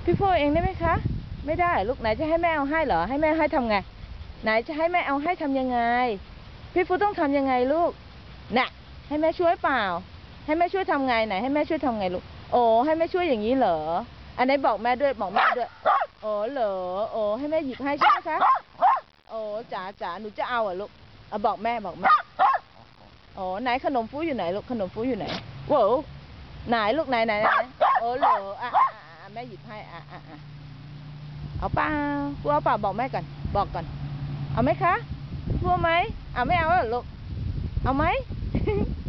พี่พูดเองได้ไหมคะไม่ได้ลูกไหนจะให้แม่เอาให้เหรอให้แม่ให้ทำไงไหนจะให้แม่เอาให้ทำยังไงพี่ฟูต้องทำยังไงลูกน่ะให้แม่ช่วยเปล่าให้แม่ช่วยทำไงไหนให้แม่ช่วยทำไงลูกโอ้ให้แม่ช่วยอย่างนี้เหรออันไหนบอกแม่ด้วยบอกแม่ด้วยโอ้เหรอโอ้ให้แม่หยิบให้ใช่ไหมคะโอ้จ๋าหนูจะเอาอ่ะลูกเอาบอกแม่โอ้ไหนขนมฟูอยู่ไหนลูกขนมฟูอยู่ไหนโว้ไหนลูกไหนโอ้เหรอแม่หยิบให้เอาเปล่าฟูเอาเปล่าบอกแม่ก่อนบอกก่อนเอาไหมคะฟูไหมไม่เอาหรอลูกเอาไหม